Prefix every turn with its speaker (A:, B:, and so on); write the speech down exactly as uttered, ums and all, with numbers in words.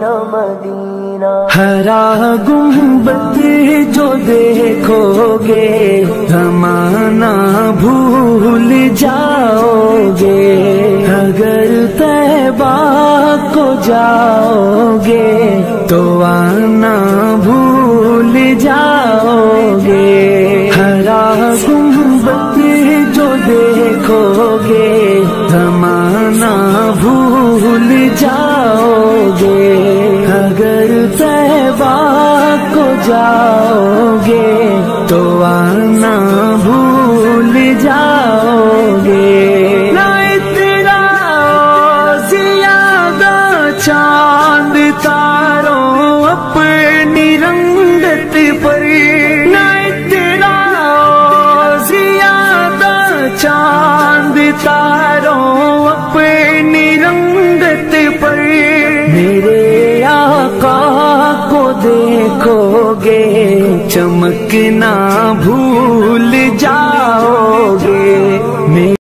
A: مدینہ مدینہ.
B: ہرا گنبد جو دیکھو گے زمانہ بھول جاؤ گے. اگر طیبہ کو جاؤ گے تو آنا بھول جاؤ گے. ہرا گنبد جو دیکھو گے زمانہ بھول جاؤ گے. اگر طیبہ کو جاؤ گے تو آنا بھول جاؤ گے. نہ تیرا زیادہ چاند تاروں اپنی رنگت پر. نہ تیرا زیادہ چاند تاروں اپنی رنگت پر. میرے آقا کو دیکھو گے چمکنا بھول